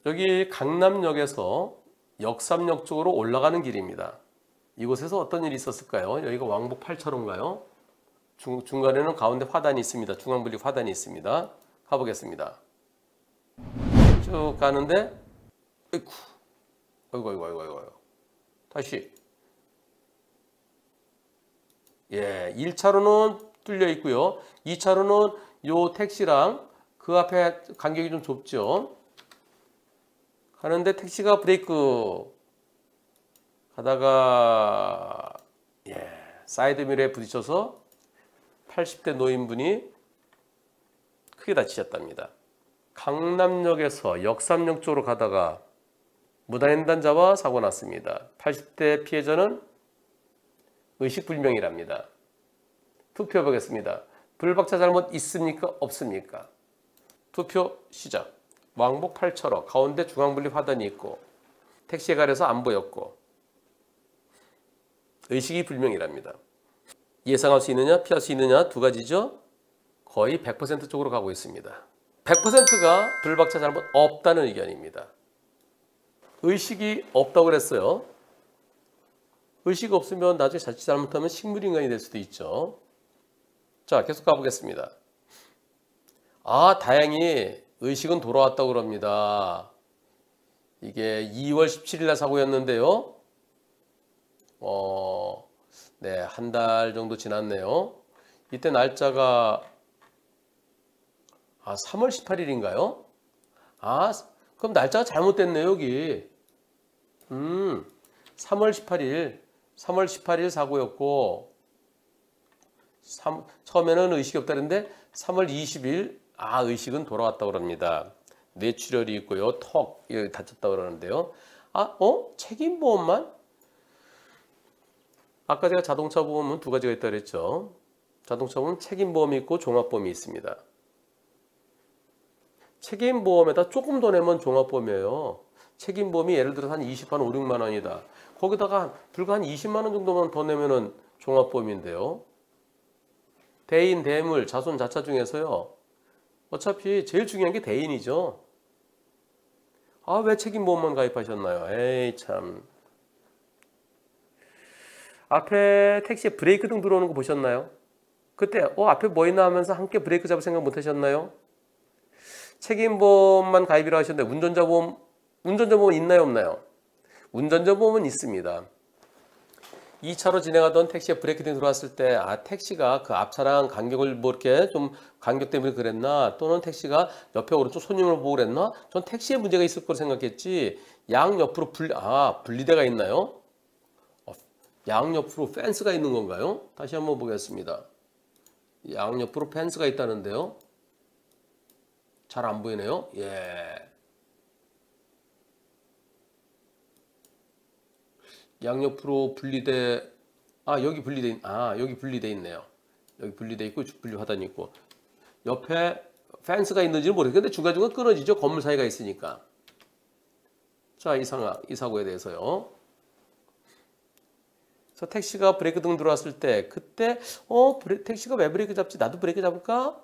여기 강남역에서 역삼역 쪽으로 올라가는 길입니다. 이곳에서 어떤 일이 있었을까요? 여기가 왕복 8차로인가요? 중간에는 가운데 화단이 있습니다. 중앙분리 화단이 있습니다. 가보겠습니다. 쭉 가는데 아이고. 다시. 예, 1차로는 뚫려 있고요. 2차로는 요 택시랑 그 앞에 간격이 좀 좁죠. 가는데 택시가 브레이크 가다가 사이드미러에 부딪혀서 80대 노인분이 크게 다치셨답니다. 강남역에서 역삼역 쪽으로 가다가 무단횡단자와 사고 났습니다. 80대 피해자는 의식불명이랍니다. 투표 보겠습니다. 불박차 잘못 있습니까? 없습니까? 투표 시작. 왕복 8차로 가운데 중앙분리 화단이 있고 택시에 가려서 안 보였고 의식이 불명이랍니다. 예상할 수 있느냐 피할 수 있느냐 두 가지죠. 거의 100% 쪽으로 가고 있습니다. 100%가 불박차 잘못 없다는 의견입니다. 의식이 없다고 그랬어요. 의식 없으면 나중에 자칫 잘못하면 식물인간이 될 수도 있죠. 자, 계속 가보겠습니다. 다행히 의식은 돌아왔다고 그럽니다. 이게 2월 17일 날 사고였는데요. 네, 한 달 정도 지났네요. 이때 날짜가 3월 18일인가요? 그럼 날짜가 잘못됐네요, 여기. 3월 18일 사고였고 처음에는 의식이 없다는데 3월 20일 의식은 돌아왔다고 합니다. 뇌출혈이 있고요. 턱 여기 다쳤다고 그러는데요. 책임보험만? 아까 제가 자동차 보험은 두 가지가 있다고 그랬죠. 자동차 보험은 책임보험이 있고 종합보험이 있습니다. 책임보험에다 조금 더 내면 종합보험이에요. 책임보험이 예를 들어서 한 5, 6만 원이다. 거기다가 불과 한 20만 원 정도만 더 내면은 종합보험인데요. 대인, 대물, 자손, 자차 중에서요. 어차피 제일 중요한 게 대인이죠. 왜 책임보험만 가입하셨나요? 에이 참. 앞에 택시에 브레이크 등 들어오는 거 보셨나요? 그때 앞에 뭐 있나 하면서 함께 브레이크 잡을 생각 못 하셨나요? 책임보험만 가입이라고 하셨는데 운전자보험 있나요 없나요? 운전자보험은 있습니다. 2차로 진행하던 택시에 브레이크 등 들어왔을 때 택시가 그 앞차랑 간격을 이렇게 좀 간격 때문에 그랬나, 또는 택시가 옆에 오른쪽 손님을 보고 그랬나, 전 택시에 문제가 있을 거로 생각했지. 양옆으로 분리대가 있나요? 양옆으로 펜스가 있는 건가요? 다시 한번 보겠습니다. 양옆으로 펜스가 있다는데요. 잘 안 보이네요. 양옆으로 분리대, 여기 분리돼 있네요. 여기 분리돼 있고 분리 화단이 있고 옆에 펜스가 있는지는 모르겠는데 중간중간 끊어지죠. 건물 사이가 있으니까. 자, 이 사고에 대해서요. 그래서 택시가 브레이크 등 들어왔을 때 그때 택시가 왜 브레이크 잡지? 나도 브레이크 잡을까?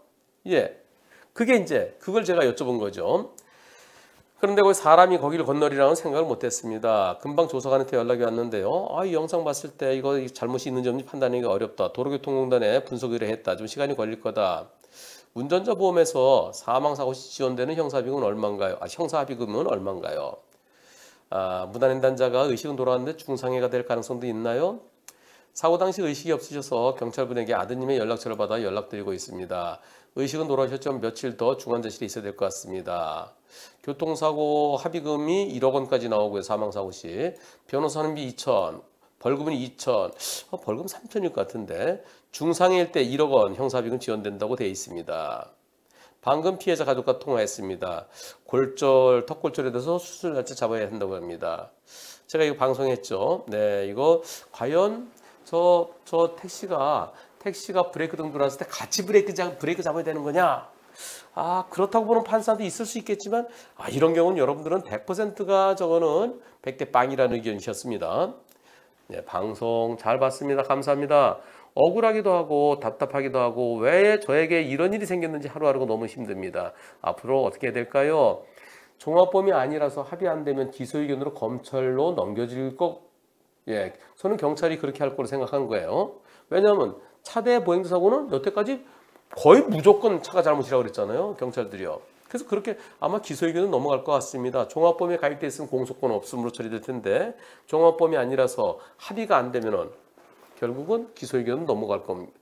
그걸 제가 여쭤본 거죠. 그런데 거기 사람이 거기를 건너리라는 생각을 못했습니다. 금방 조사관한테 연락이 왔는데요. 이 영상 봤을 때 이거 잘못이 있는지 없는지 판단하기가 어렵다. 도로교통공단에 분석 의뢰했다. 좀 시간이 걸릴 거다. 운전자 보험에서 사망사고 시 지원되는 형사비금은 얼마인가요? 형사비금은 얼마인가요? 무단횡단자가 의식은 돌아왔는데 중상해가 될 가능성도 있나요? 사고 당시 의식이 없으셔서 경찰분에게 아드님의 연락처를 받아 연락드리고 있습니다. 의식은 돌아오셨지만 며칠 더 중환자실에 있어야 될 것 같습니다. 교통사고 합의금이 1억 원까지 나오고요. 사망사고 시. 변호사비 2천, 벌금은 2천, 벌금 3천일 것 같은데 중상해일 때 1억 원 형사비금 지원된다고 되어 있습니다. 방금 피해자 가족과 통화했습니다. 턱골절에 대해서 수술 날짜 잡아야 한다고 합니다. 제가 이거 방송했죠. 네, 이거 과연 저 택시가 브레이크 등 들어왔을 때 같이 브레이크 잡아야 되는 거냐? 그렇다고 보는 판사도 있을 수 있겠지만 이런 경우는 여러분들은 100%가 저거는 100대 빵이라는 의견이셨습니다. 네, 방송 잘 봤습니다. 감사합니다. 억울하기도 하고 답답하기도 하고 왜 저에게 이런 일이 생겼는지 하루하루가 너무 힘듭니다. 앞으로 어떻게 해야 될까요? 종합범위 아니라서 합의 안 되면 기소 의견으로 검찰로 넘겨질 거. 예, 저는 경찰이 그렇게 할 거로 생각한 거예요. 왜냐하면 차대 보행자 사고는 여태까지 거의 무조건 차가 잘못이라고 그랬잖아요. 경찰들이요. 그래서 그렇게 아마 기소 의견은 넘어갈 것 같습니다. 종합범위에 가입돼 있으면 공소권 없음으로 처리될 텐데 종합범위 아니라서 합의가 안 되면은 결국은 기소 의견은 넘어갈 겁니다.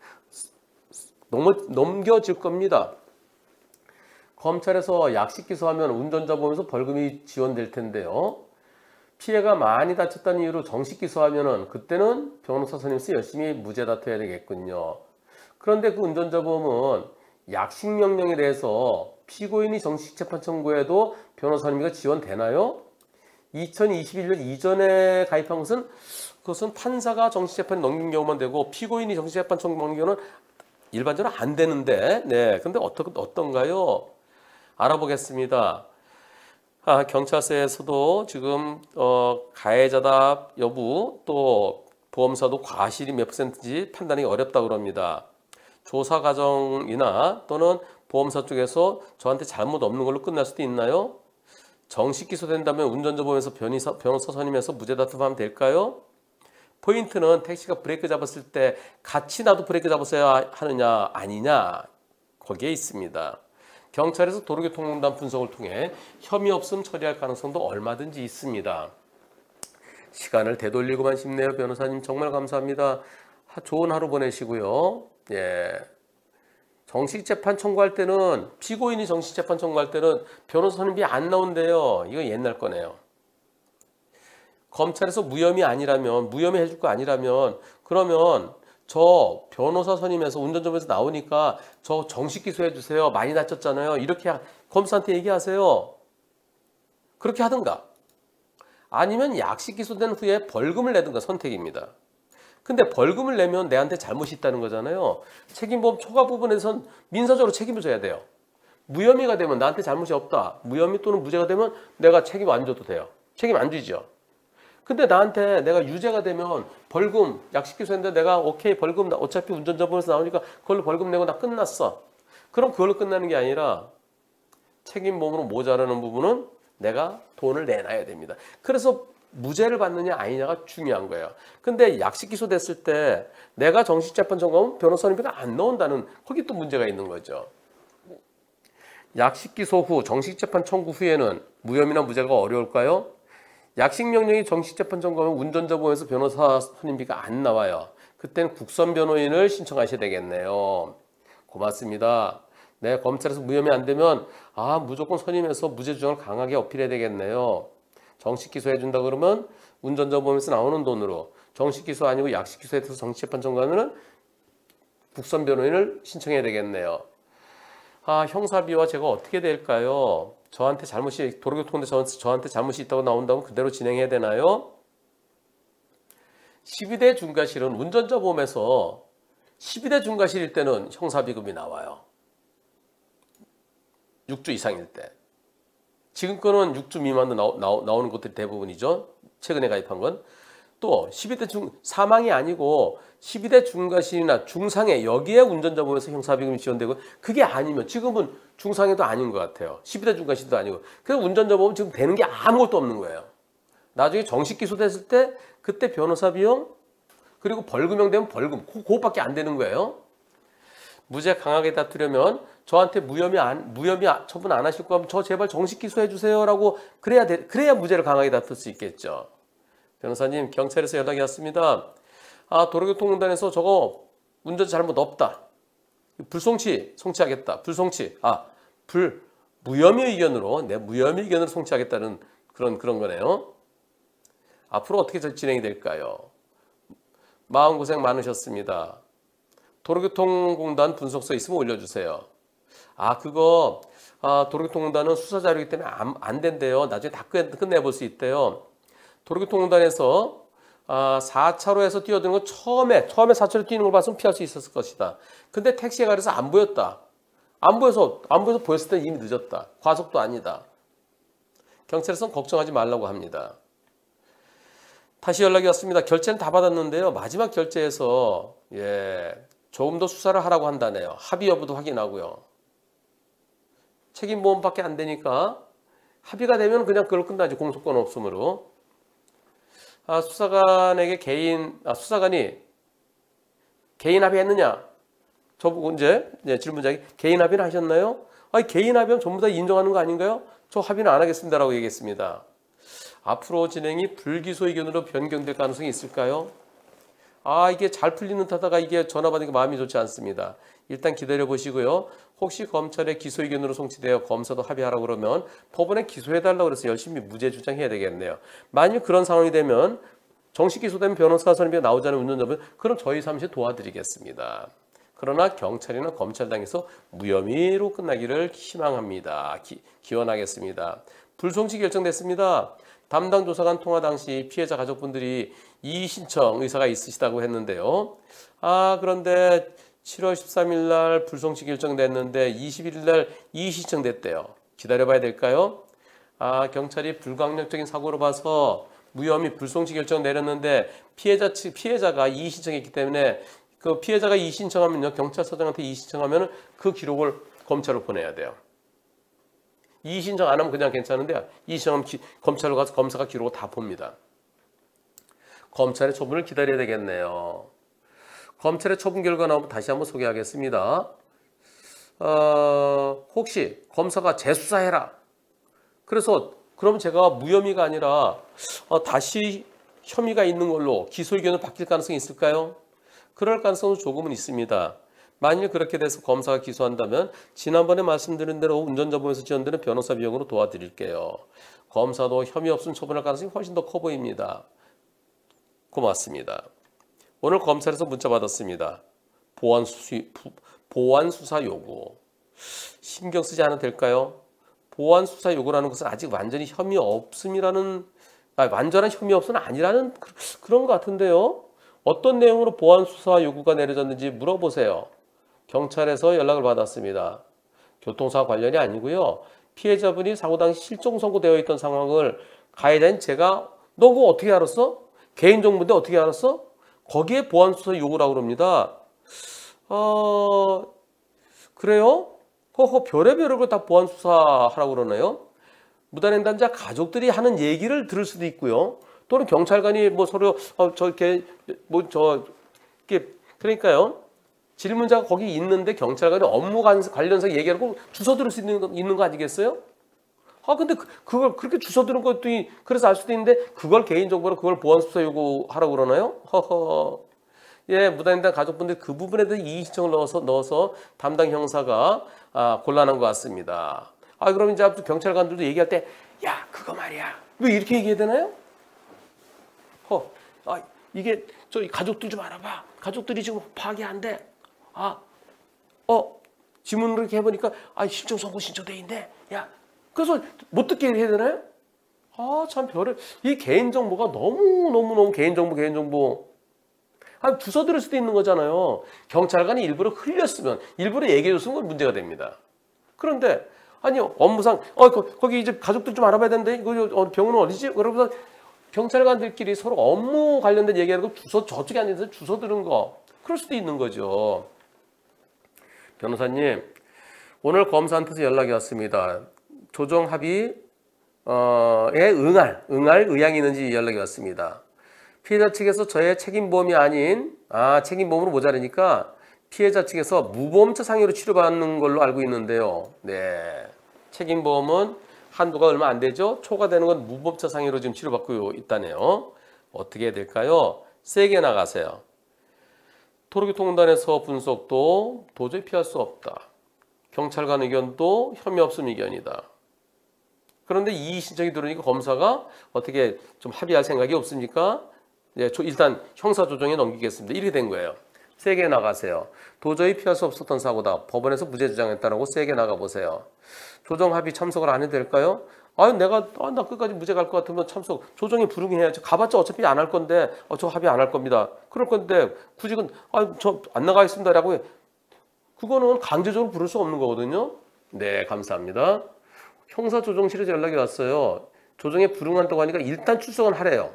넘겨질 겁니다. 검찰에서 약식 기소하면 운전자 보면서 벌금이 지원될 텐데요. 피해가 많이 다쳤다는 이유로 정식 기소하면은 그때는 변호사 선임해서 열심히 무죄 다퉈야 되겠군요. 그런데 그 운전자 보험은 약식 명령에 대해서 피고인이 정식 재판 청구해도 변호사 선임비가 지원되나요? 2021년 이전에 가입한 것은 그것은 판사가 정식 재판에 넘긴 경우만 되고 피고인이 정식 재판 청구하는 경우는 일반적으로 안 되는데, 네, 근데 어떤가요? 알아보겠습니다. 경찰서에서도 지금 가해자다 여부 또 보험사도 과실이 몇 %인지 판단이 어렵다고 그럽니다. 조사 과정이나 또는 보험사 쪽에서 저한테 잘못 없는 걸로 끝날 수도 있나요? 정식 기소된다면 운전자 보험에서 변호사 선임해서 무죄 다툼하면 될까요? 포인트는 택시가 브레이크 잡았을 때 같이 나도 브레이크 잡았어야 하느냐 아니냐 거기에 있습니다. 경찰에서 도로교통공단 분석을 통해 혐의 없음 처리할 가능성도 얼마든지 있습니다. 시간을 되돌리고만 싶네요. 변호사님 정말 감사합니다. 좋은 하루 보내시고요. 예. 정식 재판 청구할 때는 피고인이 정식 재판 청구할 때는 변호사 선임비 안 나온대요. 이거 옛날 거네요. 검찰에서 무혐의 해줄 거 아니라면 그러면 저 변호사 선임해서 운전자분에서 나오니까 저 정식 기소해 주세요. 많이 다쳤잖아요. 이렇게 검사한테 얘기하세요. 그렇게 하든가 아니면 약식 기소된 후에 벌금을 내든가 선택입니다. 근데 벌금을 내면 내한테 잘못이 있다는 거잖아요. 책임보험 초과 부분에선 민사적으로 책임을 져야 돼요. 무혐의가 되면 나한테 잘못이 없다. 무혐의 또는 무죄가 되면 내가 책임 안 져도 돼요. 책임 안 지죠. 근데 나한테 내가 유죄가 되면 벌금 약식 기소했는데 내가 오케이 벌금 나 어차피 운전자 보험에서 나오니까 그걸로 벌금 내고 나 끝났어. 그럼 그걸로 끝나는 게 아니라 책임보험으로 모자라는 부분은 내가 돈을 내놔야 됩니다. 그래서 무죄를 받느냐 아니냐가 중요한 거예요. 근데 약식 기소됐을 때 내가 정식 재판 청구하면 변호사 선임비가 안 나온다는 거기 또 문제가 있는 거죠. 약식 기소 후 정식 재판 청구 후에는 무혐의나 무죄가 어려울까요? 약식 명령이 정식 재판 청구하면 운전자 보험에서 변호사 선임비가 안 나와요. 그때는 국선 변호인을 신청하셔야 되겠네요. 고맙습니다. 네, 검찰에서 무혐의 안 되면 무조건 선임해서 무죄 주장을 강하게 어필해야 되겠네요. 정식 기소해 준다 그러면 운전자 보험에서 나오는 돈으로 정식 기소 아니고 약식 기소해서 정식 재판 청구하면 국선 변호인을 신청해야 되겠네요. 형사비와 제가 어떻게 될까요? 저한테 잘못이 도로교통공단 저한테 잘못이 있다고 나온다면 그대로 진행해야 되나요? 12대 중과실은 운전자 보험에서 12대 중과실일 때는 형사비급이 나와요. 6주 이상일 때. 지금 거는 6주 미만도 나오는 것들이 대부분이죠. 최근에 가입한 건. 또 12대 사망이 아니고 12대 중과실이나 중상해 여기에 운전자 보험에서 형사비금이 지원되고 그게 아니면 지금은 중상해도 아닌 것 같아요. 12대 중과실도 아니고. 그래서 운전자 보험 지금 되는 게 아무것도 없는 거예요. 나중에 정식 기소됐을 때 그때 변호사 비용 그리고 벌금형 되면 벌금 그것밖에 안 되는 거예요. 무죄 강하게 다투려면 저한테 무혐의 처분 안 하실 거면 저 제발 정식 기소해 주세요라고 그래야 무죄를 강하게 다툴 수 있겠죠. 변호사님 경찰에서 연락이 왔습니다. 도로교통공단에서 저거 운전자 잘못 없다. 송치하겠다. 불송치. 무혐의 의견으로 무혐의 의견으로 송치하겠다는 그런 거네요. 앞으로 어떻게 진행이 될까요? 마음고생 많으셨습니다. 도로교통공단 분석서 있으면 올려주세요. 그거 도로교통공단은 수사자료이기 때문에 안 된대요. 나중에 다 끝내볼 수 있대요. 도로교통공단에서 4차로에서 뛰어드는 건 처음에 4차로 뛰는 걸 봤으면 피할 수 있었을 것이다. 근데 택시에 가려서 안 보였다. 안 보여서 보였을 때 이미 늦었다. 과속도 아니다. 경찰에서는 걱정하지 말라고 합니다. 다시 연락이 왔습니다. 결제는 다 받았는데요. 마지막 결제에서 조금 더 수사를 하라고 한다네요. 합의 여부도 확인하고요. 책임보험밖에 안 되니까 합의가 되면 그냥 그걸 끝나지. 공소권 없으므로. 수사관이 개인 합의했느냐? 저보고 이제 질문자에게 개인 합의는 하셨나요? 아니, 개인 합의하면 전부 다 인정하는 거 아닌가요? 저 합의는 안 하겠습니다라고 얘기했습니다. 앞으로 진행이 불기소 의견으로 변경될 가능성이 있을까요? 이게 잘 풀리는 타다가 이게 전화 받으니까 마음이 좋지 않습니다. 일단 기다려 보시고요. 혹시 검찰의 기소 의견으로 송치되어 검사도 합의하라고 그러면 법원에 기소해달라고 그래서 열심히 무죄 주장해야 되겠네요. 만일 그런 상황이 되면 정식 기소되면 변호사 선임비가 나오지 않은 운전자분, 그럼 저희 사무실 도와드리겠습니다. 그러나 경찰이나 검찰당에서 무혐의로 끝나기를 희망합니다. 기원하겠습니다. 불송치 결정됐습니다. 담당 조사관 통화 당시 피해자 가족분들이 이의 신청 의사가 있으시다고 했는데요. 그런데 7월 13일 날 불송치 결정됐는데 21일 날 이의 신청됐대요. 기다려봐야 될까요? 경찰이 불강력적인 사고로 봐서 무혐의 불송치 결정 내렸는데 피해자가 이의 신청했기 때문에 그 피해자가 이의 신청하면요, 경찰서장한테 이의 신청하면 그 기록을 검찰로 보내야 돼요. 이의 신청 안 하면 그냥 괜찮은데 이의 신청하면 검찰로 가서 검사가 기록을 다 봅니다. 검찰의 처분을 기다려야 되겠네요. 검찰의 처분 결과 나오면 다시 한번 소개하겠습니다. 혹시 검사가 재수사해라. 그러면 제가 무혐의가 아니라 다시 혐의가 있는 걸로 기소 의견을 바뀔 가능성이 있을까요? 그럴 가능성은 조금은 있습니다. 만일 그렇게 돼서 검사가 기소한다면 지난번에 말씀드린 대로 운전자보험에서 지원되는 변호사 비용으로 도와드릴게요. 검사도 혐의 없음 처분할 가능성이 훨씬 더 커 보입니다. 고맙습니다. 오늘 검찰에서 문자 받았습니다. 보완 수사 요구. 신경 쓰지 않아도 될까요? 보완 수사 요구라는 것은 아직 완전히 혐의 없음이라는, 완전한 혐의 없음은 아니라는 그런 것 같은데요. 어떤 내용으로 보완 수사 요구가 내려졌는지 물어보세요. 경찰에서 연락을 받았습니다. 교통사고 관련이 아니고요. 피해자분이 사고 당시 실종 선고되어 있던 상황을 가해자인 제가 너 그거 어떻게 알았어? 개인정보인데 어떻게 알았어? 거기에 보완 수사 요구라고 그럽니다. 그래요? 별의별 걸 다 보완 수사하라고 그러나요? 무단횡단자 가족들이 하는 얘기를 들을 수도 있고요. 또는 경찰관이 서로 그러니까요. 질문자가 거기 있는데 경찰관이 업무 관련해서 얘기하고 주워 들을 수 있는 거 아니겠어요? 근데 그걸 그렇게 주워 들은 것도 그래서 알 수도 있는데 그걸 개인정보로 그걸 보완 수사 요구하라고 그러나요? 예, 무단횡단 가족분들 그 부분에 대해서 이의 신청을 넣어서 담당 형사가 곤란한 것 같습니다. 그럼 이제 경찰관들도 얘기할 때, 야, 그거 말이야. 왜 이렇게 얘기해야 되나요? 이게 저 가족들 좀 알아봐. 가족들이 지금 파악이 안 돼. 지문을 이렇게 해보니까 신청 선고 신청돼 있는데, 야, 그래서 못 듣게 해야 되나요? 참 이 개인정보가 너무 개인정보. 주워 들을 수도 있는 거잖아요. 경찰관이 일부러 흘렸으면, 일부러 얘기해줬으면 그건 문제가 됩니다. 그런데 업무상 거기 이제 가족들 좀 알아봐야 되는데 이거 병원은 어디지? 그러면서 경찰관들끼리 서로 업무 관련된 얘기하는 거 저쪽에 앉아서 주워 들은 거, 그럴 수도 있는 거죠. 변호사님, 오늘 검사한테서 연락이 왔습니다. 조정 합의에 응할 의향이 있는지 연락이 왔습니다. 피해자 측에서 저의 책임보험이 아닌 책임보험으로 모자라니까 피해자 측에서 무보험차 상해로 치료받는 걸로 알고 있는데요. 네, 책임보험은 한도가 얼마 안 되죠. 초과되는 건 무보험차 상해로 지금 치료받고 있다네요. 어떻게 해야 될까요? 세게 나가세요. 도로교통공단에서 분석도 도저히 피할 수 없다. 경찰관 의견도 혐의 없음 의견이다. 그런데 이의 신청이 들어오니까 검사가 어떻게 좀 합의할 생각이 없습니까? 네, 일단 형사 조정에 넘기겠습니다. 이렇게 된 거예요. 세게 나가세요. 도저히 피할 수 없었던 사고다. 법원에서 무죄 주장했다라고 세게 나가보세요. 조정 합의 참석을 안 해도 될까요? 나 끝까지 무죄 갈 것 같으면 참석, 조정에 불응해야죠. 가봤자 어차피 안 할 건데, 저 합의 안 할 겁니다. 그럴 건데, 굳이 저 안 나가겠습니다라고 해. 그거는 강제적으로 부를 수 없는 거거든요. 네, 감사합니다. 형사조정실에서 연락이 왔어요. 조정에 불응한다고 하니까 일단 출석은 하래요.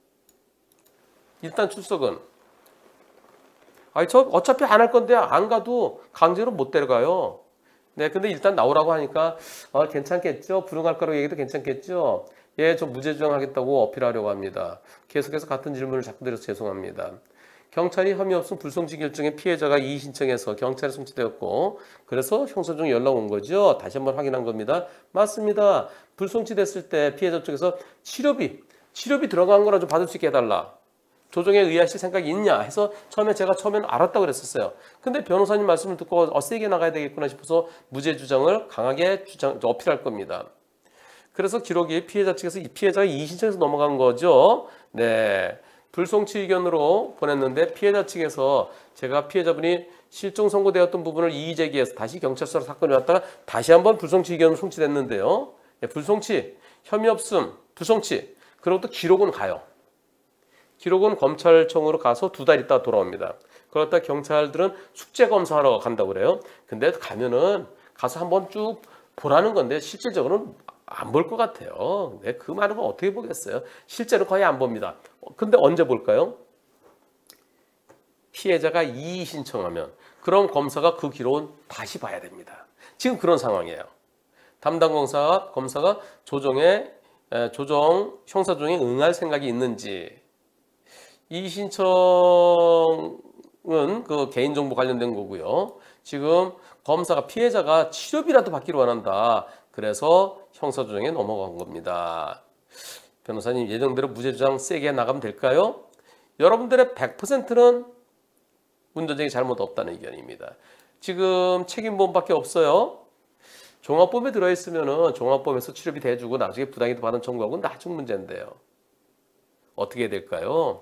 일단 출석은. 저 어차피 안 할 건데 안 가도 강제로 못 데려가요. 네, 근데 일단 나오라고 하니까 괜찮겠죠? 불응할 거라고 얘기도 괜찮겠죠? 예, 저 무죄 주장하겠다고 어필하려고 합니다. 계속해서 같은 질문을 자꾸 드려서 죄송합니다. 경찰이 혐의 없음 불송치 결정에 피해자가 이의 신청해서 경찰에 송치되었고 그래서 형사중 연락 온 거죠. 다시 한번 확인한 겁니다. 맞습니다. 불송치 됐을 때 피해자 쪽에서 치료비 들어간 거라 좀 받을 수 있게 해달라. 조정에 의하실 생각이 있냐 해서 처음에는 알았다고 그랬었어요. 근데 변호사님 말씀을 듣고 세게 나가야 되겠구나 싶어서 무죄 주장을 강하게 어필할 겁니다. 그래서 기록이 피해자 측에서 이 피해자가 이의 신청해서 넘어간 거죠. 네. 불송치 의견으로 보냈는데 피해자 측에서 제가 피해자분이 실종 선고되었던 부분을 이의 제기해서 다시 경찰서로 사건이 왔다가 다시 한번 불송치 의견으로 송치됐는데요. 네, 불송치, 혐의 없음, 불송치. 그리고 또 기록은 가요. 기록은 검찰청으로 가서 2달 있다가 돌아옵니다. 그러다 경찰들은 숙제 검사하러 간다고 그래요. 근데 가면은 가서 한번 쭉 보라는 건데 실질적으로는 안 볼 것 같아요. 네, 그 많은 건 어떻게 보겠어요? 실제로 거의 안 봅니다. 근데 언제 볼까요? 피해자가 이의 신청하면 그럼 검사가 그 기록은 다시 봐야 됩니다. 지금 그런 상황이에요. 담당 검사가 조정 형사조정에 응할 생각이 있는지 이의 신청은 그 개인정보 관련된 거고요. 지금 검사가 피해자가 치료비라도 받기를 원한다. 그래서 형사조정에 넘어간 겁니다. 변호사님 예정대로 무죄 주장 세게 나가면 될까요? 여러분들의 100%는 운전자의 잘못 없다는 의견입니다. 지금 책임보험밖에 없어요. 종합보험에 들어있으면 종합보험에서 치료비 대주고 나중에 부당이득 받은 청구하고는 나중 문제인데요. 어떻게 해야 될까요?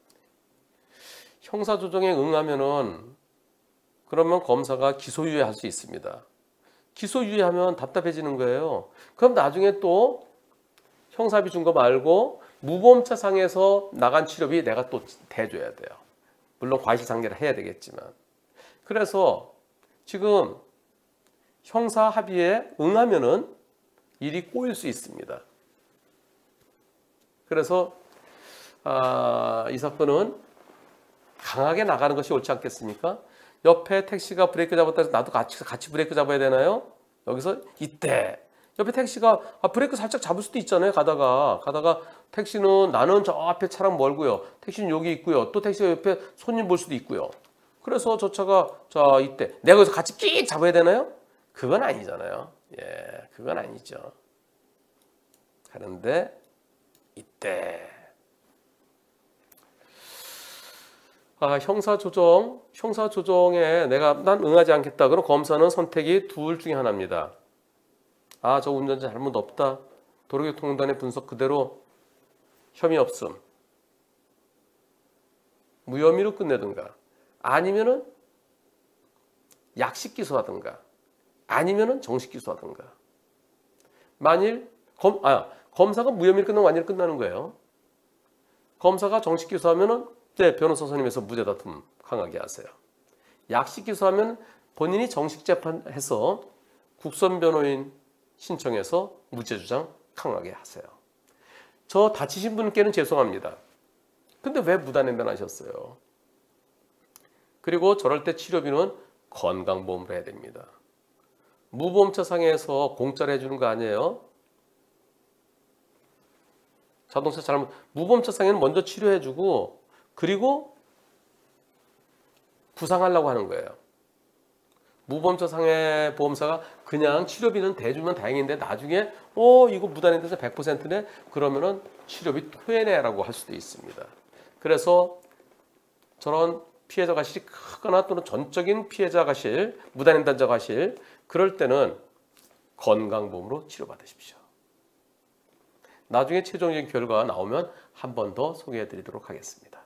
형사조정에 응하면은 그러면 검사가 기소유예할 수 있습니다. 기소유예하면 답답해지는 거예요. 그럼 나중에 또 형사비 준 거 말고 무보험차 상에서 나간 치료비 내가 또 대줘야 돼요. 물론 과실상계를 해야 되겠지만. 그래서 지금 형사 합의에 응하면은 일이 꼬일 수 있습니다. 그래서 이 사건은 강하게 나가는 것이 옳지 않겠습니까? 옆에 택시가 브레이크 잡았다 해서 나도 같이 브레이크 잡아야 되나요? 여기서 이때 옆에 택시가 브레이크 살짝 잡을 수도 있잖아요. 가다가 택시는 나는 저 앞에 차랑 멀고요. 택시는 여기 있고요. 또 택시가 옆에 손님 볼 수도 있고요. 그래서 저 차가 자 이때 내가 여기서 같이 끼익 잡아야 되나요? 그건 아니잖아요. 예, 그건 아니죠. 그런데 이때 형사조정에 난 응하지 않겠다. 그럼 검사는 선택이 둘 중에 하나입니다. 저 운전자 잘못 없다. 도로교통공단의 분석 그대로 혐의 없음. 무혐의로 끝내든가. 아니면은 약식 기소하든가. 아니면은 정식 기소하든가. 만일 검사가 무혐의로 끝나면 완전히 끝나는 거예요. 검사가 정식 기소하면은 네, 변호사 선임해서 무죄 다툼 강하게 하세요. 약식 기소하면 본인이 정식 재판해서 국선 변호인 신청해서 무죄 주장 강하게 하세요. 저 다치신 분께는 죄송합니다. 근데 왜 무단횡단 하셨어요? 그리고 저럴 때 치료비는 건강보험으로 해야 됩니다. 무보험차 상에서 공짜로 해주는 거 아니에요? 자동차 잘못 무보험차 상에는 먼저 치료해주고 그리고 구상하려고 하는 거예요. 무보험차 상해 보험사가 그냥 치료비는 대주면 다행인데 나중에 이거 무단횡단자 100%네 그러면은 치료비 토해내라고 할 수도 있습니다. 그래서 저런 피해자 과실이 크거나 또는 전적인 피해자 과실, 무단횡단자 과실 그럴 때는 건강보험으로 치료받으십시오. 나중에 최종적인 결과가 나오면 한 번 더 소개해 드리도록 하겠습니다.